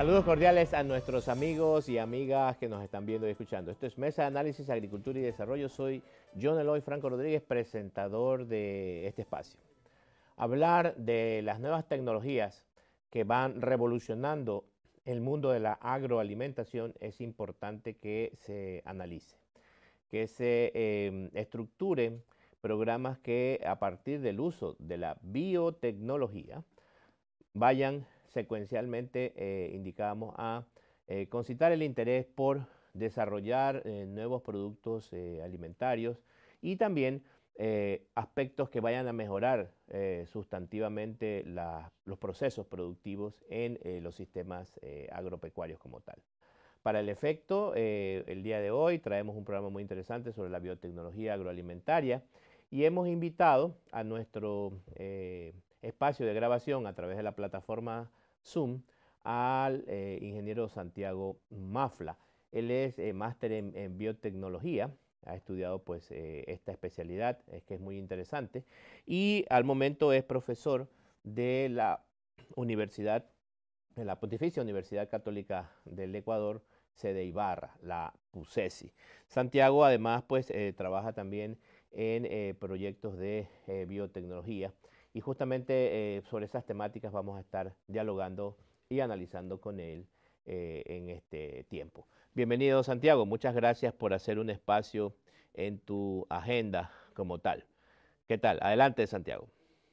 Saludos cordiales a nuestros amigos y amigas que nos están viendo y escuchando. Esto es Mesa de Análisis, Agricultura y Desarrollo. Soy John Eloy Franco Rodríguez, presentador de este espacio. Hablar de las nuevas tecnologías que van revolucionando el mundo de la agroalimentación es importante que se analice, que se estructuren programas que a partir del uso de la biotecnología vayan secuencialmente, indicamos, a concitar el interés por desarrollar nuevos productos alimentarios y también aspectos que vayan a mejorar sustantivamente los procesos productivos en los sistemas agropecuarios como tal. Para el efecto, el día de hoy traemos un programa muy interesante sobre la biotecnología agroalimentaria y hemos invitado a nuestro espacio de grabación a través de la plataforma Zoom al ingeniero Santiago Mafla. Él es máster en biotecnología, ha estudiado pues esta especialidad, es que es muy interesante, y al momento es profesor de la Universidad, de la Pontificia Universidad Católica del Ecuador, sede Ibarra, la PUCESI. Santiago además pues trabaja también en proyectos de biotecnología y justamente sobre esas temáticas vamos a estar dialogando y analizando con él en este tiempo. Bienvenido, Santiago, muchas gracias por hacer un espacio en tu agenda como tal. ¿Qué tal? Adelante, Santiago.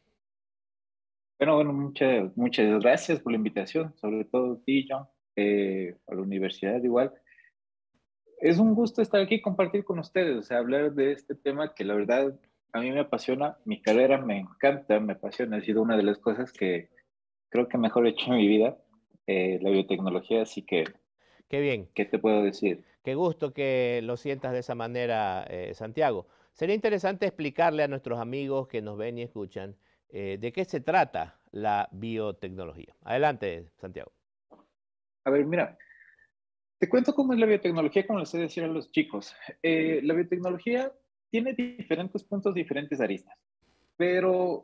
Bueno, muchas gracias por la invitación, sobre todo a ti, John, a la universidad igual. Es un gusto estar aquí y compartir con ustedes, o sea, hablar de este tema que la verdad a mí me apasiona, mi carrera me encanta, me apasiona, ha sido una de las cosas que creo que mejor he hecho en mi vida, la biotecnología, así que, Qué bien. ¿qué te puedo decir? Qué gusto que lo sientas de esa manera, Santiago. Sería interesante explicarle a nuestros amigos que nos ven y escuchan de qué se trata la biotecnología. Adelante, Santiago. A ver, mira, te cuento cómo es la biotecnología, como les he decir a los chicos. La biotecnología tiene diferentes puntos, diferentes aristas, pero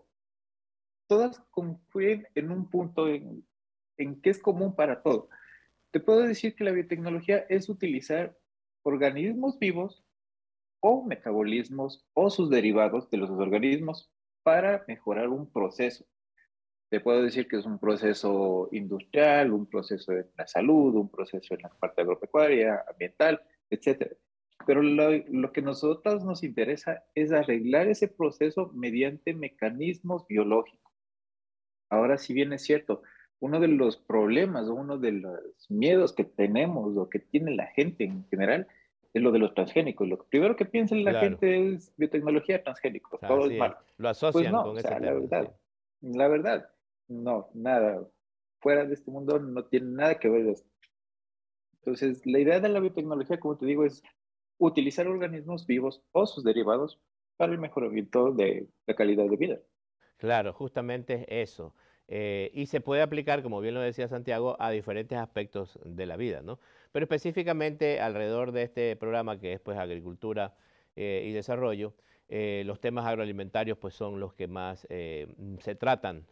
todas confluyen en un punto en que es común para todo. Te puedo decir que la biotecnología es utilizar organismos vivos o metabolismos o sus derivados de los organismos para mejorar un proceso. Te puedo decir que es un proceso industrial, un proceso de la salud, un proceso en la parte agropecuaria, ambiental, etcétera. Pero lo que a nosotros nos interesa es arreglar ese proceso mediante mecanismos biológicos. Ahora, si bien es cierto, uno de los problemas o uno de los miedos que tenemos o que tiene la gente en general es lo de los transgénicos. Lo primero que piensa la Claro, gente es biotecnología transgénico, todo es así es. malo. Lo Pues asocian no, con o ese sea, tema, sí. la verdad, no, nada. Fuera de este mundo no tiene nada que ver esto. Entonces, la idea de la biotecnología, como te digo, es utilizar organismos vivos o sus derivados para el mejoramiento de la calidad de vida. Claro, justamente eso. Y se puede aplicar, como bien lo decía Santiago, a diferentes aspectos de la vida, ¿no? Pero específicamente alrededor de este programa que es pues agricultura y desarrollo, los temas agroalimentarios pues son los que más se tratan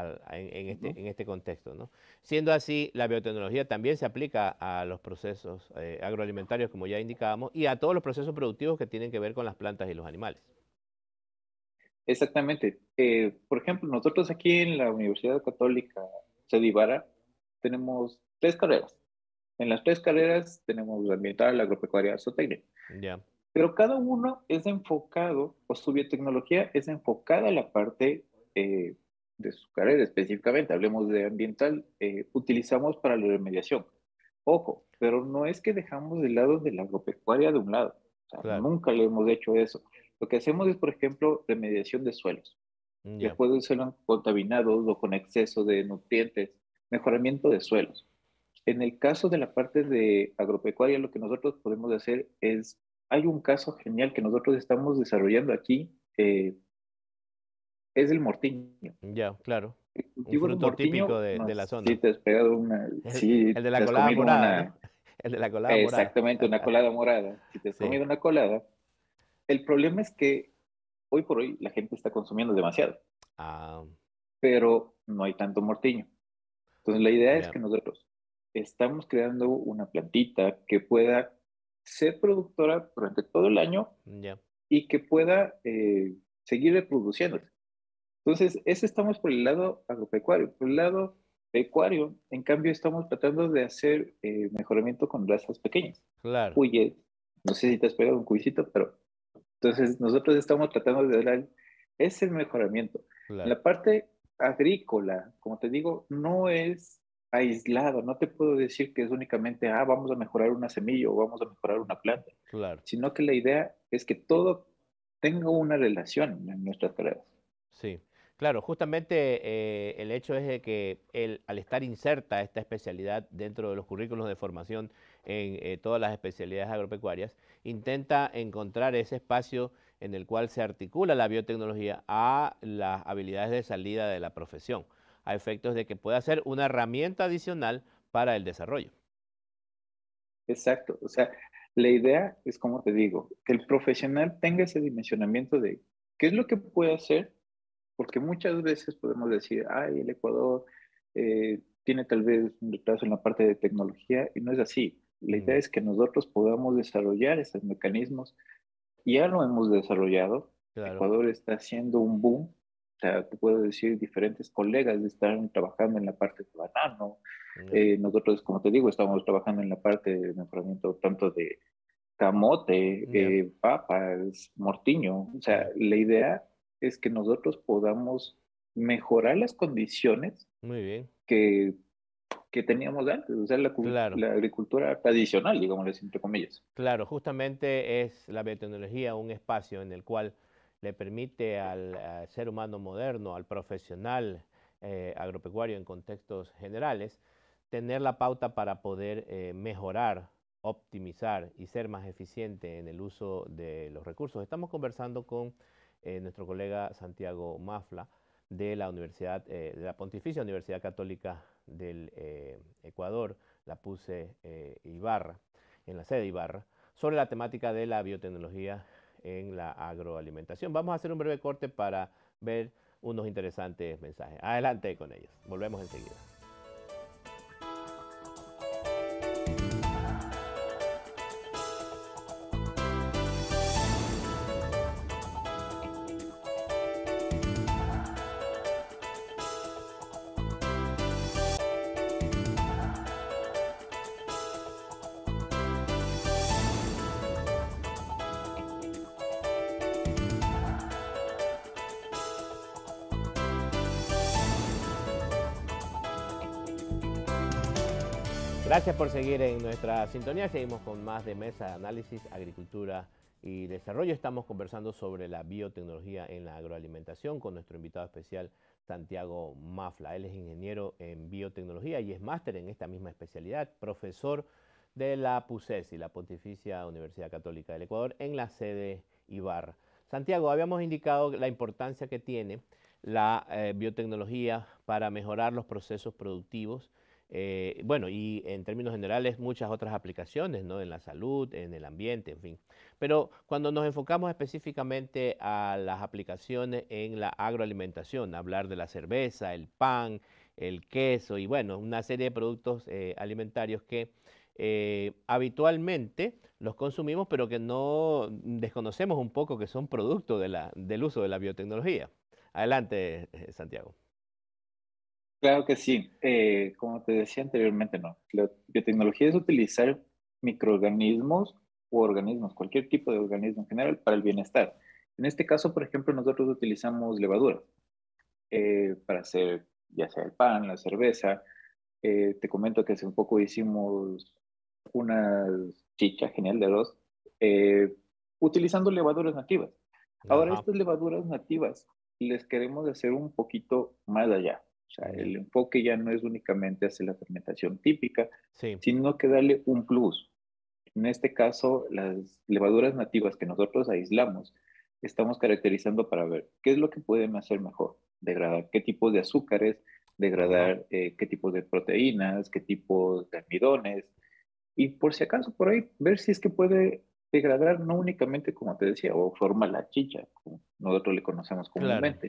en este contexto, ¿no? Siendo así, la biotecnología también se aplica a los procesos agroalimentarios, como ya indicábamos, y a todos los procesos productivos que tienen que ver con las plantas y los animales. Exactamente. Por ejemplo, nosotros aquí en la Universidad Católica Cedivara tenemos tres carreras. En las tres carreras tenemos la ambiental, la agropecuaria, zootecnia. Ya, Pero cada uno es enfocado, o su biotecnología es enfocada a la parte de su carrera específicamente. Hablemos de ambiental, utilizamos para la remediación. Ojo, pero no es que dejamos de lado de la agropecuaria de un lado. O sea, claro, nunca le hemos hecho eso. Lo que hacemos es, por ejemplo, remediación de suelos. ya. Después de suelos contaminados o con exceso de nutrientes, mejoramiento de suelos. En el caso de la parte de agropecuaria, lo que nosotros podemos hacer es, hay un caso genial que nosotros estamos desarrollando aquí, es el mortiño. Ya, claro. El Un cultivo de fruto mortiño, típico no de la sé si zona. te has pegado una, El si de la te has colada comido morada, ¿no? una, El de la colada morada. exactamente una colada morada, si te has Sí. comido una colada, el problema es que hoy por hoy la gente está consumiendo demasiado, Ah, pero no hay tanto mortiño. Entonces la idea es ya. que nosotros estamos creando una plantita que pueda ser productora durante todo el año Ya, y que pueda seguir reproduciéndose. Entonces, ese estamos por el lado agropecuario. Por el lado pecuario, en cambio, estamos tratando de hacer mejoramiento con razas pequeñas. claro, Cuyes, no sé si te has pegado un cuyicito, pero entonces nosotros estamos tratando de dar ese mejoramiento. En claro, la parte agrícola, como te digo, no es aislado. No te puedo decir que es únicamente, vamos a mejorar una semilla o vamos a mejorar una planta, claro. sino que la idea es que todo tenga una relación en nuestras carreras. Sí, claro, justamente el hecho es de que al estar inserta esta especialidad dentro de los currículos de formación en todas las especialidades agropecuarias, intenta encontrar ese espacio en el cual se articula la biotecnología a las habilidades de salida de la profesión, a efectos de que pueda ser una herramienta adicional para el desarrollo. Exacto. O sea, la idea es, como te digo, que el profesional tenga ese dimensionamiento de qué es lo que puede hacer, porque muchas veces podemos decir, ay, el Ecuador tiene tal vez un retraso en la parte de tecnología, y no es así. La idea Ya, es que nosotros podamos desarrollar esos mecanismos. Ya lo hemos desarrollado. claro, Ecuador está haciendo un boom. O sea, te puedo decir, diferentes colegas están trabajando en la parte de banano. ya, Nosotros, como te digo, estamos trabajando en la parte de mejoramiento tanto de camote, ya, papas, mortiño. O sea, ya. la idea es que nosotros podamos mejorar las condiciones Muy bien, que, que teníamos antes, o sea, claro. la agricultura tradicional, digamos, entre comillas. Claro, justamente es la biotecnología un espacio en el cual le permite al ser humano moderno, al profesional agropecuario en contextos generales, tener la pauta para poder mejorar, optimizar y ser más eficiente en el uso de los recursos. Estamos conversando con nuestro colega Santiago Mafla de la Universidad, de la Pontificia Universidad Católica del Ecuador, la PUCE Ibarra, en la sede Ibarra, sobre la temática de la biotecnología en la agroalimentación. Vamos a hacer un breve corte para ver unos interesantes mensajes. Adelante con ellos. Volvemos enseguida. Gracias por seguir en nuestra sintonía. Seguimos con más de Mesa de Análisis, Agricultura y Desarrollo. Estamos conversando sobre la biotecnología en la agroalimentación con nuestro invitado especial, Santiago Mafla. Él es ingeniero en biotecnología y es máster en esta misma especialidad, profesor de la PUCESI, la Pontificia Universidad Católica del Ecuador, en la sede Ibarra. Santiago, habíamos indicado la importancia que tiene la biotecnología para mejorar los procesos productivos, bueno, y en términos generales muchas otras aplicaciones, ¿no? En la salud, en el ambiente, en fin. Pero cuando nos enfocamos específicamente a las aplicaciones en la agroalimentación, hablar de la cerveza, el pan, el queso y bueno, una serie de productos alimentarios que habitualmente los consumimos, pero que no desconocemos un poco que son producto de del uso de la biotecnología. Adelante, Santiago. Claro que sí. Como te decía anteriormente, no. La biotecnología es utilizar microorganismos o organismos, cualquier tipo de organismo en general, para el bienestar. En este caso, por ejemplo, nosotros utilizamos levaduras para hacer ya sea el pan, la cerveza. Te comento que hace un poco hicimos una chicha genial de arroz eh, utilizando levaduras nativas. Ahora, Ajá, estas levaduras nativas les queremos hacer un poquito más allá. O sea, ya. el enfoque ya no es únicamente hacer la fermentación típica, Sí, sino que darle un plus. En este caso, las levaduras nativas que nosotros aislamos, estamos caracterizando para ver qué es lo que pueden hacer mejor. Degradar qué tipos de azúcares, ajá. degradar qué tipos de proteínas, qué tipos de almidones, y por si acaso por ahí, ver si es que puede degradar no únicamente, como te decía, o forma la chicha, como nosotros le conocemos Claro. comúnmente,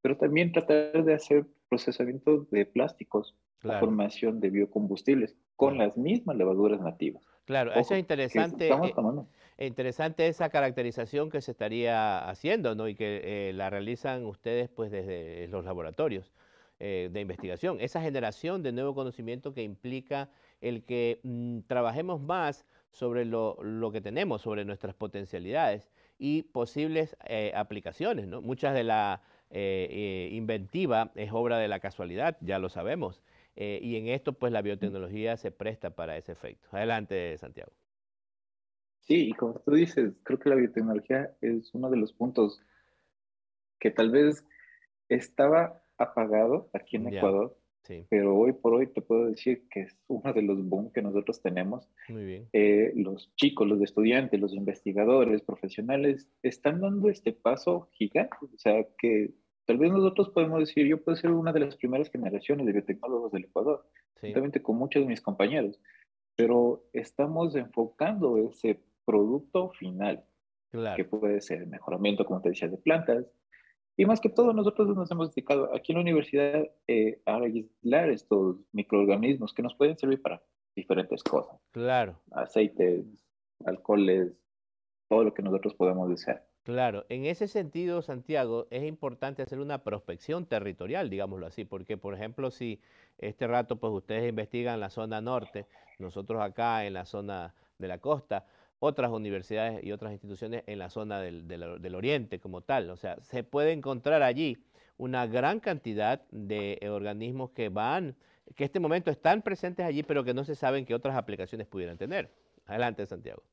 pero también tratar de hacer procesamiento de plásticos o claro, formación de biocombustibles con claro. las mismas levaduras nativas. Claro, eso es Ojo, que interesante, estamos tomando. interesante esa caracterización que se estaría haciendo, ¿no? Y que la realizan ustedes pues desde los laboratorios de investigación. Esa generación de nuevo conocimiento que implica el que trabajemos más sobre lo que tenemos, sobre nuestras potencialidades y posibles aplicaciones, ¿no? Muchas de la inventiva es obra de la casualidad, ya lo sabemos. Y en esto, pues la biotecnología se presta para ese efecto. Adelante, Santiago. Sí, y como tú dices, creo que la biotecnología es uno de los puntos que tal vez estaba apagado aquí en Ya, Ecuador, sí, pero hoy por hoy te puedo decir que es uno de los boom que nosotros tenemos. muy bien. Los chicos, los estudiantes, los investigadores, profesionales, están dando este paso gigante. O sea, que tal vez nosotros podemos decir, yo puedo ser una de las primeras generaciones de biotecnólogos del Ecuador, Sí, juntamente con muchos de mis compañeros, pero estamos enfocando ese producto final, que claro, puede ser el mejoramiento, como te decía, de plantas. Y más que todo, nosotros nos hemos dedicado aquí en la universidad a aislar estos microorganismos que nos pueden servir para diferentes cosas, claro, aceites, alcoholes, todo lo que nosotros podemos desear. claro. En ese sentido, Santiago, es importante hacer una prospección territorial, digámoslo así, porque, por ejemplo, si este rato, pues ustedes investigan la zona norte, nosotros acá en la zona de la costa, otras universidades y otras instituciones en la zona del oriente como tal. O sea, se puede encontrar allí una gran cantidad de organismos que en este momento están presentes allí, pero que no se saben qué otras aplicaciones pudieran tener. Adelante, Santiago.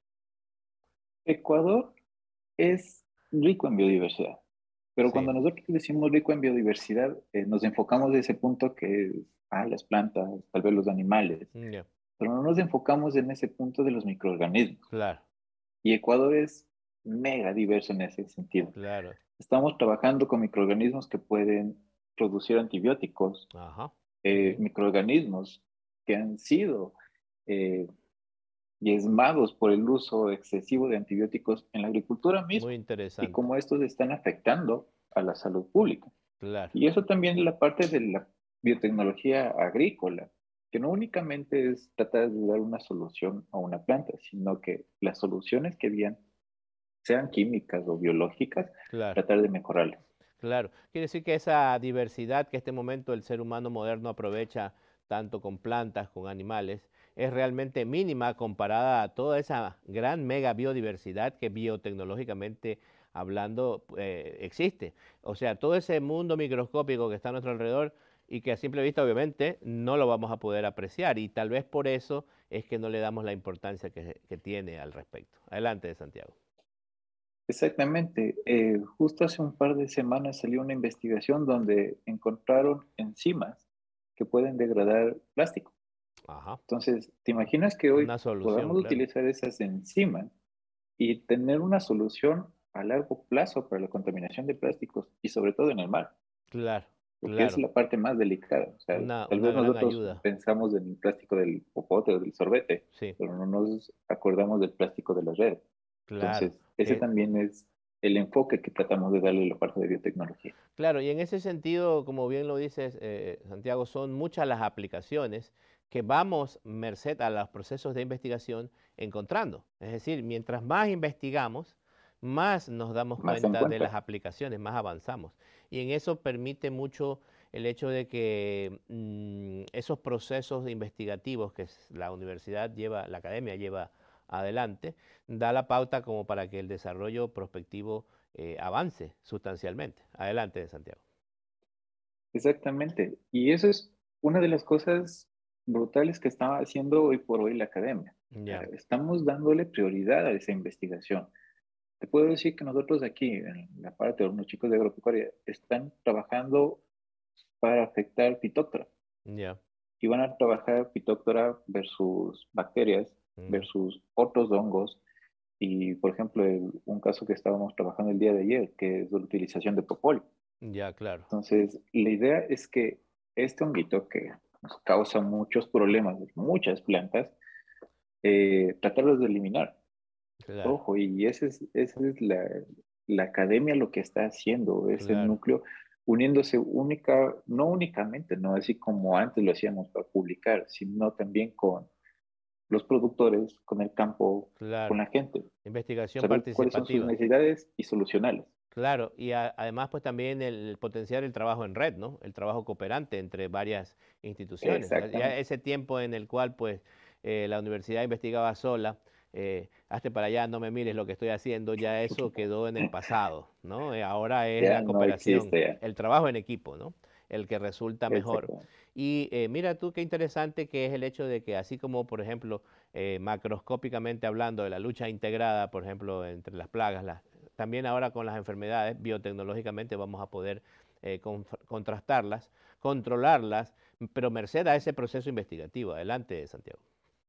Ecuador es rico en biodiversidad, pero Sí, cuando nosotros decimos rico en biodiversidad, nos enfocamos de ese punto que es las plantas, tal vez los animales, ya, pero no nos enfocamos en ese punto de los microorganismos. claro, Y Ecuador es mega diverso en ese sentido. claro. Estamos trabajando con microorganismos que pueden producir antibióticos, Ajá, muy bien. microorganismos que han sido eh, diezmados por el uso excesivo de antibióticos en la agricultura Muy misma y interesante. cómo estos están afectando a la salud pública. Claro, Y eso también es la parte de la biotecnología agrícola, que no únicamente es tratar de dar una solución a una planta, sino que las soluciones que vienen, sean químicas o biológicas, claro, tratar de mejorarlas. claro. Quiere decir que esa diversidad que este momento el ser humano moderno aprovecha tanto con plantas, con animales, es realmente mínima comparada a toda esa gran mega biodiversidad que biotecnológicamente hablando existe. O sea, todo ese mundo microscópico que está a nuestro alrededor y que a simple vista obviamente no lo vamos a poder apreciar y tal vez por eso es que no le damos la importancia que tiene al respecto. Adelante, Santiago. Exactamente. Justo hace un par de semanas salió una investigación donde encontraron enzimas que pueden degradar plástico. Ajá. Entonces, ¿te imaginas que hoy Una solución, podamos claro. utilizar esas enzimas y tener una solución a largo plazo para la contaminación de plásticos y sobre todo en el mar? Claro, Porque es claro. la parte más delicada. O sea, tal Una vez gran nosotros ayuda. pensamos en el plástico del popote o del sorbete, Sí, pero no nos acordamos del plástico de la red. claro. Entonces, ese también es el enfoque que tratamos de darle a la parte de biotecnología. Claro, y en ese sentido, como bien lo dices, Santiago, son muchas las aplicaciones que vamos, merced a los procesos de investigación, encontrando. Es decir, mientras más investigamos, más nos damos Más en cuenta de las cuenta. aplicaciones, más avanzamos. Y en eso permite mucho el hecho de que esos procesos investigativos que la universidad lleva, la academia lleva adelante, da la pauta como para que el desarrollo prospectivo avance sustancialmente. Adelante, Santiago. Exactamente. Y eso es una de las cosas brutales que está haciendo hoy por hoy la academia. Ya, Estamos dándole prioridad a esa investigación. Te puedo decir que nosotros aquí, en la parte de unos chicos de agropecuaria, están trabajando para afectar Phytophthora ya, y van a trabajar Phytophthora versus bacterias, ya, versus otros hongos. Y, por ejemplo, un caso que estábamos trabajando el día de ayer, que es la utilización de propóleo. ya, claro, Entonces, la idea es que este honguito que nos causa muchos problemas de muchas plantas, tratarlos de eliminar. claro, Ojo, y esa es la academia lo que está haciendo, ese claro, núcleo. uniéndose no únicamente, no así como antes lo hacíamos para publicar, sino también con los productores, con el campo, con claro. la gente, Investigación saber cuáles son sus participativa. necesidades y solucionarlas. Claro, y además pues también el potenciar el trabajo en red, ¿no? El trabajo cooperante entre varias instituciones. Ya Exactamente. ese tiempo en el cual pues la universidad investigaba sola, hazte para allá, no me mires lo que estoy haciendo, ya eso quedó en el pasado, ¿no? Ahora es Ya la no cooperación, existe ya. el trabajo en equipo, ¿no? El que resulta mejor. Exactamente. Y mira tú qué interesante que es el hecho de que así como, por ejemplo, macroscópicamente hablando de la lucha integrada, por ejemplo, entre las plagas, también ahora con las enfermedades, biotecnológicamente vamos a poder contrastarlas, controlarlas, pero merced a ese proceso investigativo. Adelante, Santiago.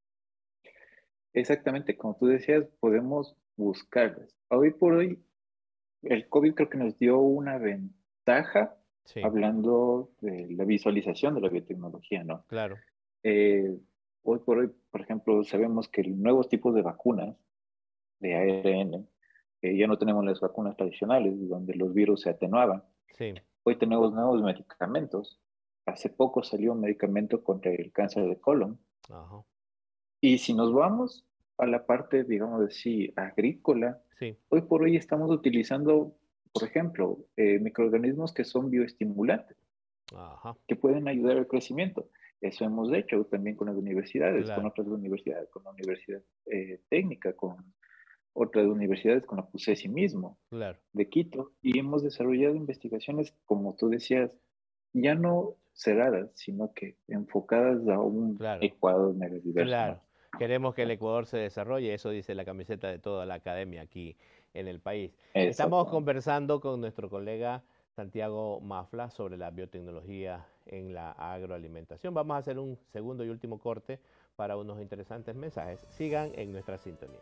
Exactamente, como tú decías, podemos buscarlas. Hoy por hoy, el COVID creo que nos dio una ventaja Sí, hablando de la visualización de la biotecnología, ¿no? claro, Eh, Hoy por hoy, por ejemplo, sabemos que nuevos tipos de vacunas de ARN, ya no tenemos las vacunas tradicionales donde los virus se atenuaban. sí, Hoy tenemos nuevos medicamentos. Hace poco salió un medicamento contra el cáncer de colon. ajá, Y si nos vamos a la parte, digamos así, agrícola, sí, hoy por hoy estamos utilizando, por ejemplo, microorganismos que son bioestimulantes, ajá, que pueden ayudar al crecimiento. Eso hemos hecho también con las universidades, con claro, otras universidades, con la Universidad Técnica, con otras universidades, con la PUCESI mismo, claro, de Quito, y hemos desarrollado investigaciones, como tú decías, ya no cerradas, sino que enfocadas a un claro. Ecuador megadiverso, ¿no? Claro, queremos que el Ecuador se desarrolle, eso dice la camiseta de toda la academia aquí en el país. Estamos Exactamente. conversando con nuestro colega Santiago Mafla sobre la biotecnología en la agroalimentación. Vamos a hacer un segundo y último corte para unos interesantes mensajes. Sigan en nuestra sintonía.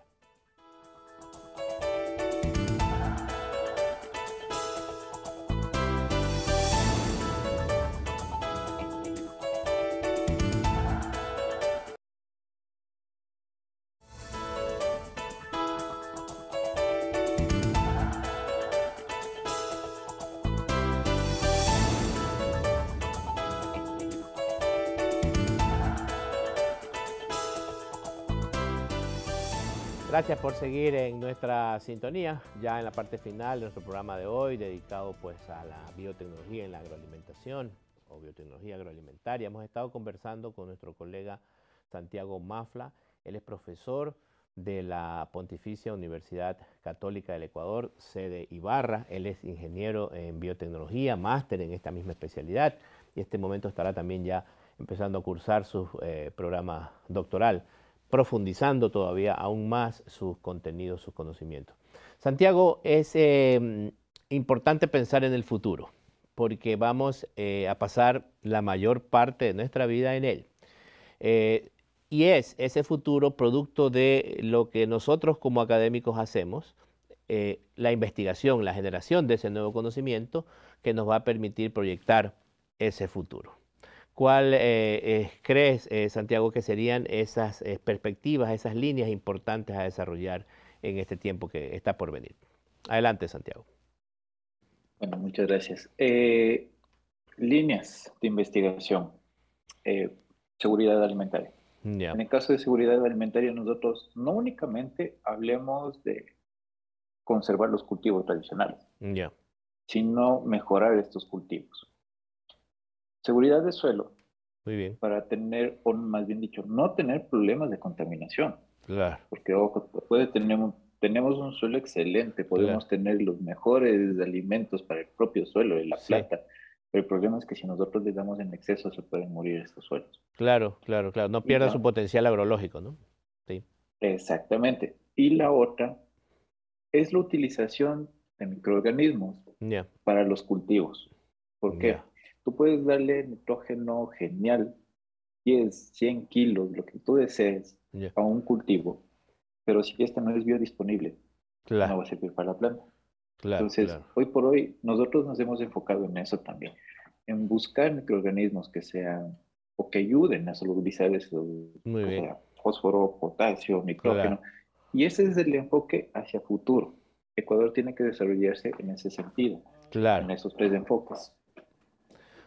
Gracias por seguir en nuestra sintonía, ya en la parte final de nuestro programa de hoy, dedicado pues a la biotecnología en la agroalimentación o biotecnología agroalimentaria. Hemos estado conversando con nuestro colega Santiago Mafla, él es profesor de la Pontificia Universidad Católica del Ecuador, sede Ibarra. Él es ingeniero en biotecnología, máster en esta misma especialidad y en este momento estará también ya empezando a cursar su programa doctoral, profundizando todavía aún más sus contenidos, sus conocimientos. Santiago, es importante pensar en el futuro, porque vamos a pasar la mayor parte de nuestra vida en él. Eh, y es ese futuro producto de lo que nosotros como académicos hacemos, la investigación, la generación de ese nuevo conocimiento que nos va a permitir proyectar ese futuro. ¿Cuál crees, Santiago, que serían esas perspectivas, esas líneas importantes a desarrollar en este tiempo que está por venir? Adelante, Santiago. Bueno, muchas gracias. Líneas de investigación. Eh, Seguridad alimentaria. Ya, En el caso de seguridad alimentaria, nosotros no únicamente hablemos de conservar los cultivos tradicionales, ya, sino mejorar estos cultivos. Seguridad de suelo, muy bien, para tener, o más bien dicho, no tener problemas de contaminación. claro, Porque, ojo, tenemos un suelo excelente, claro, podemos tener los mejores alimentos para el propio suelo de la sí, planta, pero el problema es que si nosotros les damos en exceso se pueden morir estos suelos. claro, claro, claro, no Y pierda su la, potencial agrológico, ¿no? Sí, exactamente. Y la otra es la utilización de microorganismos ya, para los cultivos. ¿Por ya, qué? Tú puedes darle nitrógeno genial, 10, 100 kilos, lo que tú desees, ya, a un cultivo, pero si este no es biodisponible, no claro, va a servir para la planta. claro, Entonces, claro, hoy por hoy, nosotros nos hemos enfocado en eso también, en buscar microorganismos que sean o que ayuden a solubilizar esos, muy o bien, sea, fósforo, potasio, claro, nitrógeno. Y ese es el enfoque hacia futuro. Ecuador tiene que desarrollarse en ese sentido, en claro. esos tres enfoques.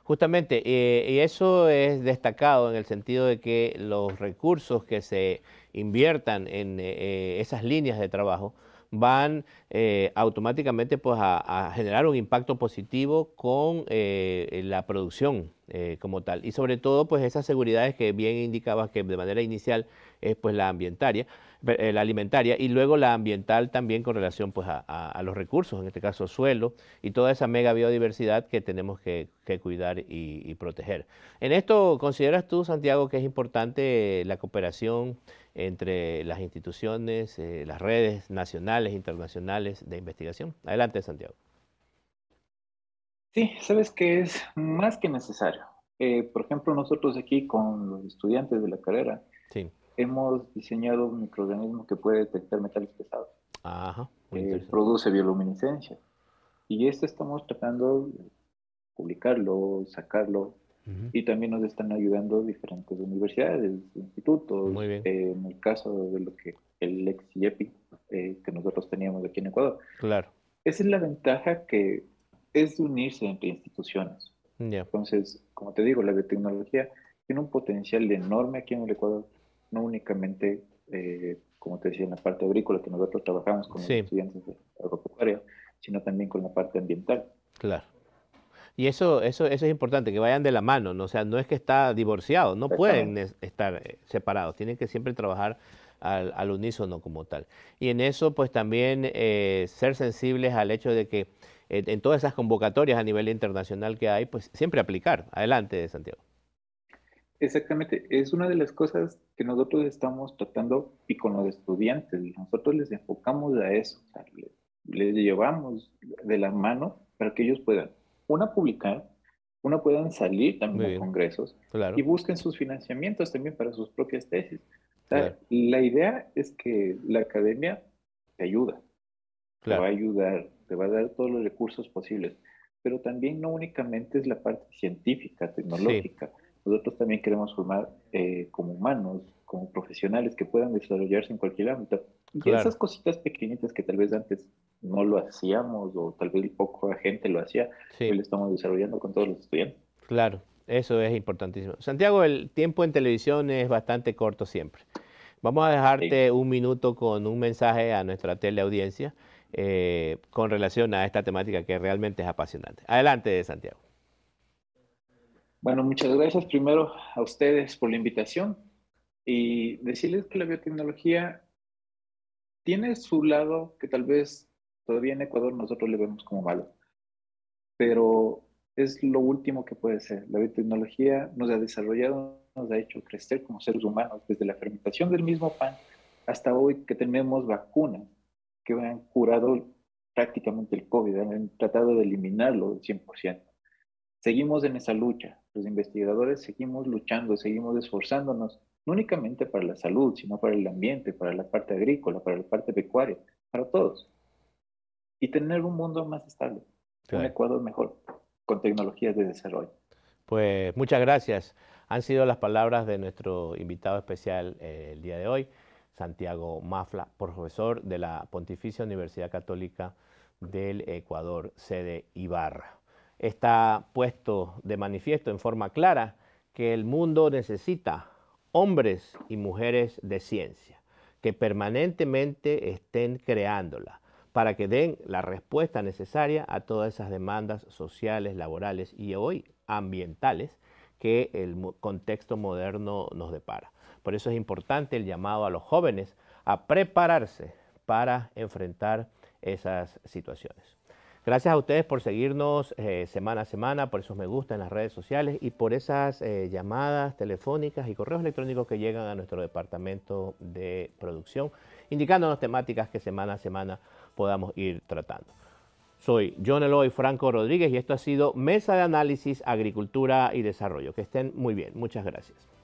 Justamente, y eso es destacado en el sentido de que los recursos que se inviertan en esas líneas de trabajo van automáticamente pues, a generar un impacto positivo con la producción como tal. Y sobre todo, pues esas seguridades que bien indicabas que de manera inicial es pues la alimentaria y luego la ambiental también con relación pues a los recursos, en este caso suelo y toda esa mega biodiversidad que tenemos que cuidar y proteger. En esto, ¿consideras tú, Santiago, que es importante la cooperación entre las instituciones, las redes nacionales, internacionales de investigación? Adelante, Santiago. Sí, sabes que es más que necesario. Por ejemplo, nosotros aquí con los estudiantes de la carrera Sí. hemos diseñado un microorganismo que puede detectar metales pesados, Ajá, muy interesante. produce bioluminiscencia. Y esto estamos tratando de publicarlo, sacarlo, Ujú. y también nos están ayudando diferentes universidades, Muy institutos, bien, en el caso de lo que el ex IEPI que nosotros teníamos aquí en Ecuador. claro. Esa es la ventaja que es de unirse entre instituciones. Ya. Entonces, como te digo, la biotecnología tiene un potencial enorme aquí en el Ecuador, no únicamente, como te decía, en la parte agrícola, que nosotros trabajamos con los Sí, estudiantes de agropecuaria, sino también con la parte ambiental. claro. Y eso es importante, que vayan de la mano, ¿no? O sea, no es que está divorciado, no pueden Exactamente. estar separados, tienen que siempre trabajar al unísono como tal. Y en eso, pues también ser sensibles al hecho de que en todas esas convocatorias a nivel internacional que hay, pues siempre aplicar. Adelante, Santiago. Exactamente, es una de las cosas que nosotros estamos tratando y con los estudiantes, nosotros les enfocamos a eso, o sea, les llevamos de la mano para que ellos puedan, una, publicar, una, puedan salir también Muy a bien, congresos y claro, busquen sus financiamientos también para sus propias tesis. O sea, claro, la idea es que la academia te ayuda, te va claro. a ayudar, te va a dar todos los recursos posibles, pero también no únicamente es la parte científica, Sí, tecnológica. Nosotros también queremos formar como humanos, como profesionales que puedan desarrollarse en cualquier ámbito. Y esas claro, cositas pequeñitas que tal vez antes no lo hacíamos o tal vez poca gente lo hacía, hoy sí. lo estamos desarrollando con todos los estudiantes. Claro, eso es importantísimo. Santiago, el tiempo en televisión es bastante corto siempre. Vamos a Sí. dejarte un minuto con un mensaje a nuestra teleaudiencia con relación a esta temática que realmente es apasionante. Adelante, Santiago. Bueno, muchas gracias primero a ustedes por la invitación y decirles que la biotecnología tiene su lado que tal vez todavía en Ecuador nosotros le vemos como malo, pero es lo último que puede ser. La biotecnología nos ha desarrollado, nos ha hecho crecer como seres humanos, desde la fermentación del mismo pan hasta hoy que tenemos vacunas que han curado prácticamente el COVID, han tratado de eliminarlo al 100%. Seguimos en esa lucha, los investigadores seguimos luchando, seguimos esforzándonos, no únicamente para la salud, sino para el ambiente, para la parte agrícola, para la parte pecuaria, para todos. Y tener un mundo más estable, un Claro. Ecuador mejor, con tecnologías de desarrollo. Pues muchas gracias. Han sido las palabras de nuestro invitado especial el día de hoy, Santiago Mafla, profesor de la Pontificia Universidad Católica del Ecuador, sede Ibarra. Está puesto de manifiesto en forma clara que el mundo necesita hombres y mujeres de ciencia que permanentemente estén creándola para que den la respuesta necesaria a todas esas demandas sociales, laborales y hoy ambientales que el contexto moderno nos depara. Por eso es importante el llamado a los jóvenes a prepararse para enfrentar esas situaciones. Gracias a ustedes por seguirnos semana a semana, por esos me gusta en las redes sociales y por esas llamadas telefónicas y correos electrónicos que llegan a nuestro departamento de producción, indicándonos temáticas que semana a semana podamos ir tratando. Soy John Eloy Franco Rodríguez y esto ha sido Mesa de Análisis, Agricultura y Desarrollo. Que estén muy bien. Muchas gracias.